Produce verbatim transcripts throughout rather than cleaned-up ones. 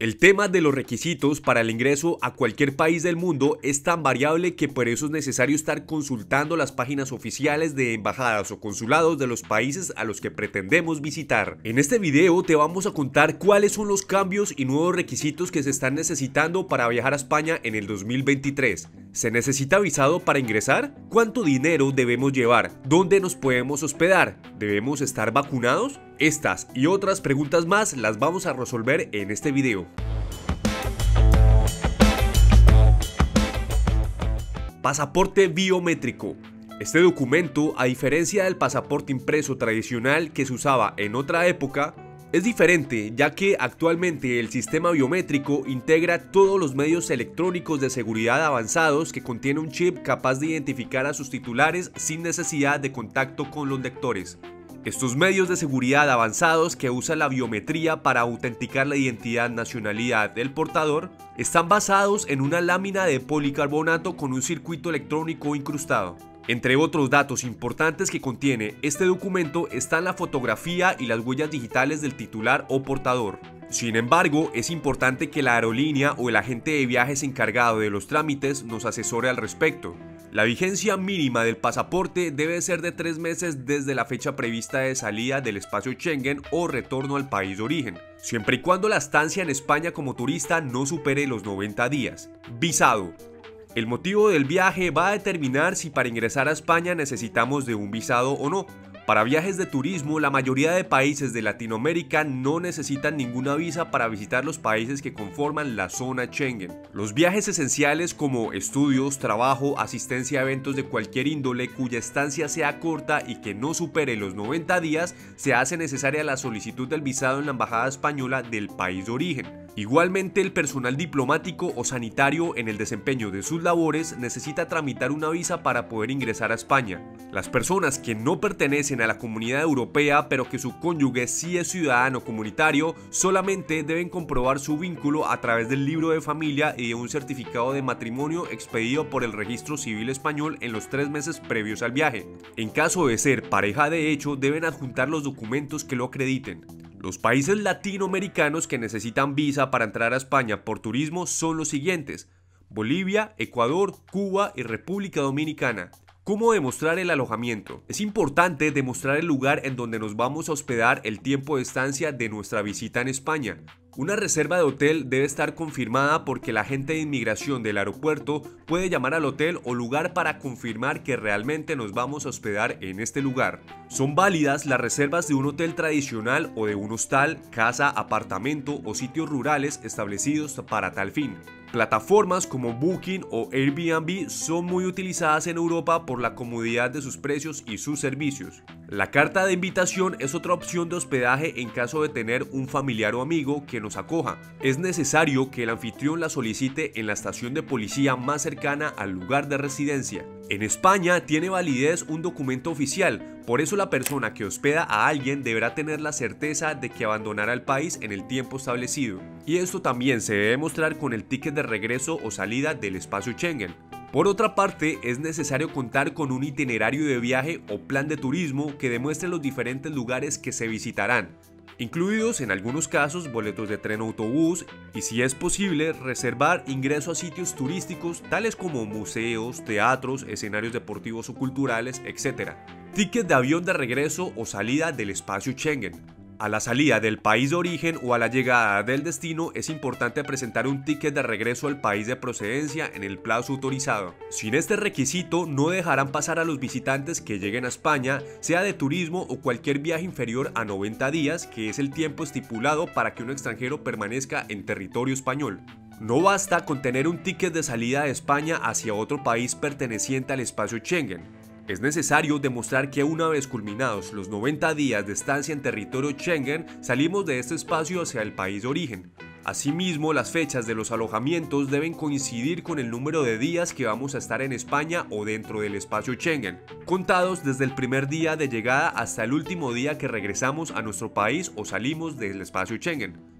El tema de los requisitos para el ingreso a cualquier país del mundo es tan variable que por eso es necesario estar consultando las páginas oficiales de embajadas o consulados de los países a los que pretendemos visitar. En este video te vamos a contar cuáles son los cambios y nuevos requisitos que se están necesitando para viajar a España en el dos mil veintitrés. ¿Se necesita visado para ingresar? ¿Cuánto dinero debemos llevar? ¿Dónde nos podemos hospedar? ¿Debemos estar vacunados? Estas y otras preguntas más las vamos a resolver en este video. Pasaporte biométrico. Este documento, a diferencia del pasaporte impreso tradicional que se usaba en otra época, es diferente, ya que actualmente el sistema biométrico integra todos los medios electrónicos de seguridad avanzados que contiene un chip capaz de identificar a sus titulares sin necesidad de contacto con los lectores. Estos medios de seguridad avanzados que usan la biometría para autenticar la identidad nacionalidad del portador están basados en una lámina de policarbonato con un circuito electrónico incrustado. Entre otros datos importantes que contiene este documento están la fotografía y las huellas digitales del titular o portador. Sin embargo, es importante que la aerolínea o el agente de viajes encargado de los trámites nos asesore al respecto. La vigencia mínima del pasaporte debe ser de tres meses desde la fecha prevista de salida del espacio Schengen o retorno al país de origen, siempre y cuando la estancia en España como turista no supere los noventa días. Visado. El motivo del viaje va a determinar si para ingresar a España necesitamos de un visado o no. Para viajes de turismo, la mayoría de países de Latinoamérica no necesitan ninguna visa para visitar los países que conforman la zona Schengen. Los viajes esenciales como estudios, trabajo, asistencia a eventos de cualquier índole cuya estancia sea corta y que no supere los noventa días, se hace necesaria la solicitud del visado en la embajada española del país de origen. Igualmente, el personal diplomático o sanitario en el desempeño de sus labores necesita tramitar una visa para poder ingresar a España. Las personas que no pertenecen a la Comunidad Europea pero que su cónyuge sí es ciudadano comunitario solamente deben comprobar su vínculo a través del libro de familia y de un certificado de matrimonio expedido por el Registro Civil Español en los tres meses previos al viaje. En caso de ser pareja de hecho, deben adjuntar los documentos que lo acrediten. Los países latinoamericanos que necesitan visa para entrar a España por turismo son los siguientes: Bolivia, Ecuador, Cuba y República Dominicana. ¿Cómo demostrar el alojamiento? Es importante demostrar el lugar en donde nos vamos a hospedar el tiempo de estancia de nuestra visita en España. Una reserva de hotel debe estar confirmada porque el agente de inmigración del aeropuerto puede llamar al hotel o lugar para confirmar que realmente nos vamos a hospedar en este lugar. Son válidas las reservas de un hotel tradicional o de un hostal, casa, apartamento o sitios rurales establecidos para tal fin. Plataformas como Booking o Airbnb son muy utilizadas en Europa por la comodidad de sus precios y sus servicios. La carta de invitación es otra opción de hospedaje en caso de tener un familiar o amigo que nos acoja. Es necesario que el anfitrión la solicite en la estación de policía más cercana al lugar de residencia. En España tiene validez un documento oficial, por eso la persona que hospeda a alguien deberá tener la certeza de que abandonará el país en el tiempo establecido. Y esto también se debe mostrar con el ticket de regreso o salida del espacio Schengen. Por otra parte, es necesario contar con un itinerario de viaje o plan de turismo que demuestre los diferentes lugares que se visitarán, incluidos en algunos casos boletos de tren o autobús, y si es posible reservar ingreso a sitios turísticos tales como museos, teatros, escenarios deportivos o culturales, etcétera. Ticket de avión de regreso o salida del espacio Schengen. A la salida del país de origen o a la llegada del destino es importante presentar un ticket de regreso al país de procedencia en el plazo autorizado. Sin este requisito no dejarán pasar a los visitantes que lleguen a España, sea de turismo o cualquier viaje inferior a noventa días, que es el tiempo estipulado para que un extranjero permanezca en territorio español. No basta con tener un ticket de salida de España hacia otro país perteneciente al espacio Schengen. Es necesario demostrar que una vez culminados los noventa días de estancia en territorio Schengen, salimos de este espacio hacia el país de origen. Asimismo, las fechas de los alojamientos deben coincidir con el número de días que vamos a estar en España o dentro del espacio Schengen, contados desde el primer día de llegada hasta el último día que regresamos a nuestro país o salimos del espacio Schengen.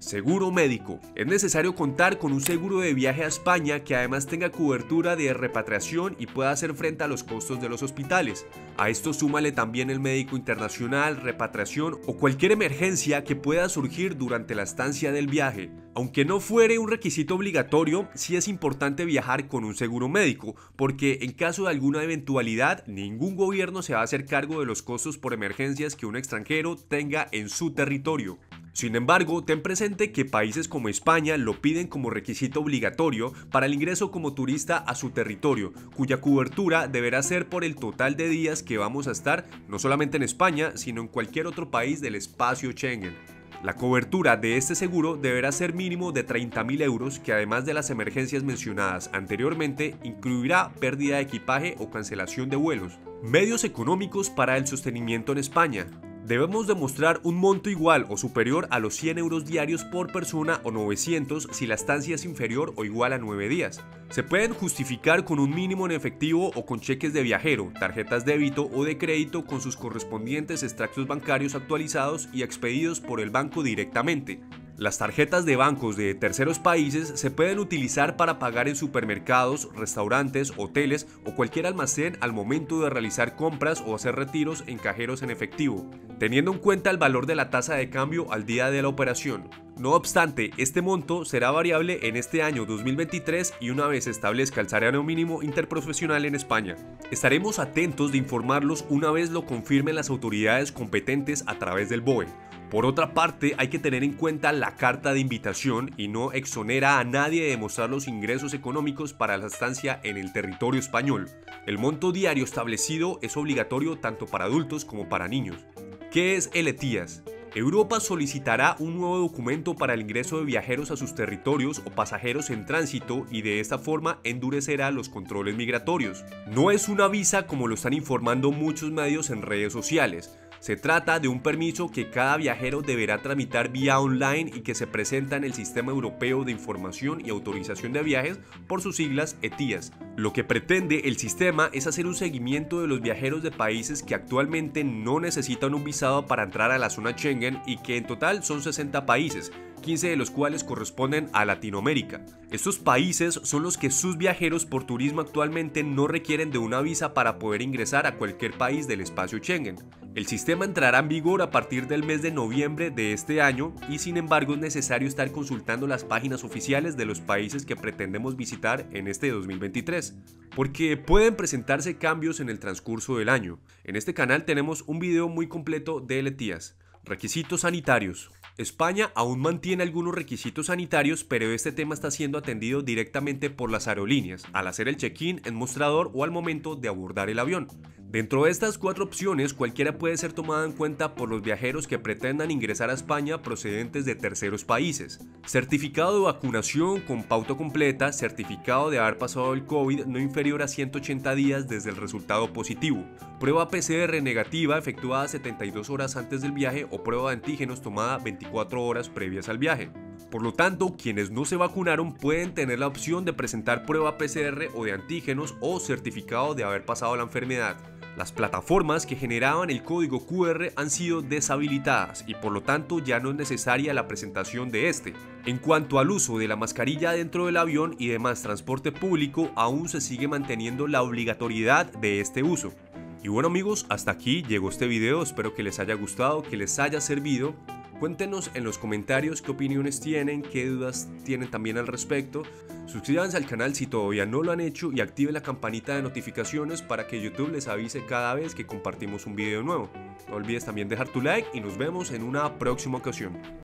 Seguro médico. Es necesario contar con un seguro de viaje a España que además tenga cobertura de repatriación y pueda hacer frente a los costos de los hospitales. A esto súmale también el médico internacional, repatriación o cualquier emergencia que pueda surgir durante la estancia del viaje. Aunque no fuere un requisito obligatorio, sí es importante viajar con un seguro médico, porque en caso de alguna eventualidad, ningún gobierno se va a hacer cargo de los costos por emergencias que un extranjero tenga en su territorio. Sin embargo, ten presente que países como España lo piden como requisito obligatorio para el ingreso como turista a su territorio, cuya cobertura deberá ser por el total de días que vamos a estar no solamente en España, sino en cualquier otro país del espacio Schengen. La cobertura de este seguro deberá ser mínimo de treinta mil euros, que además de las emergencias mencionadas anteriormente, incluirá pérdida de equipaje o cancelación de vuelos. Medios económicos para el sostenimiento en España. Debemos demostrar un monto igual o superior a los cien euros diarios por persona o novecientos si la estancia es inferior o igual a nueve días. Se pueden justificar con un mínimo en efectivo o con cheques de viajero, tarjetas débito o de crédito con sus correspondientes extractos bancarios actualizados y expedidos por el banco directamente. Las tarjetas de bancos de terceros países se pueden utilizar para pagar en supermercados, restaurantes, hoteles o cualquier almacén al momento de realizar compras o hacer retiros en cajeros en efectivo, teniendo en cuenta el valor de la tasa de cambio al día de la operación. No obstante, este monto será variable en este año dos mil veintitrés y una vez se establezca el salario mínimo interprofesional en España. Estaremos atentos de informarlos una vez lo confirmen las autoridades competentes a través del B O E. Por otra parte, hay que tener en cuenta la carta de invitación y no exonera a nadie de mostrar los ingresos económicos para la estancia en el territorio español. El monto diario establecido es obligatorio tanto para adultos como para niños. ¿Qué es el ETIAS? Europa solicitará un nuevo documento para el ingreso de viajeros a sus territorios o pasajeros en tránsito y de esta forma endurecerá los controles migratorios. No es una visa como lo están informando muchos medios en redes sociales. Se trata de un permiso que cada viajero deberá tramitar vía online y que se presenta en el Sistema Europeo de Información y Autorización de Viajes, por sus siglas ETIAS. Lo que pretende el sistema es hacer un seguimiento de los viajeros de países que actualmente no necesitan un visado para entrar a la zona Schengen y que en total son sesenta países, quince de los cuales corresponden a Latinoamérica. Estos países son los que sus viajeros por turismo actualmente no requieren de una visa para poder ingresar a cualquier país del espacio Schengen. El sistema entrará en vigor a partir del mes de noviembre de este año y sin embargo es necesario estar consultando las páginas oficiales de los países que pretendemos visitar en este dos mil veintitrés, porque pueden presentarse cambios en el transcurso del año. En este canal tenemos un video muy completo de ETIAS. Requisitos sanitarios. España aún mantiene algunos requisitos sanitarios, pero este tema está siendo atendido directamente por las aerolíneas, al hacer el check-in en mostrador o al momento de abordar el avión. Dentro de estas cuatro opciones, cualquiera puede ser tomada en cuenta por los viajeros que pretendan ingresar a España procedentes de terceros países. Certificado de vacunación con pauta completa, certificado de haber pasado el COVID no inferior a ciento ochenta días desde el resultado positivo, prueba P C R negativa efectuada setenta y dos horas antes del viaje o prueba de antígenos tomada veinticuatro horas previas al viaje. Por lo tanto, quienes no se vacunaron pueden tener la opción de presentar prueba P C R o de antígenos o certificado de haber pasado la enfermedad. Las plataformas que generaban el código Q R han sido deshabilitadas y por lo tanto ya no es necesaria la presentación de este. En cuanto al uso de la mascarilla dentro del avión y demás transporte público, aún se sigue manteniendo la obligatoriedad de este uso. Y bueno amigos, hasta aquí llegó este video, espero que les haya gustado, que les haya servido. Cuéntenos en los comentarios qué opiniones tienen, qué dudas tienen también al respecto. Suscríbanse al canal si todavía no lo han hecho y activen la campanita de notificaciones para que YouTube les avise cada vez que compartimos un video nuevo. No olvides también dejar tu like y nos vemos en una próxima ocasión.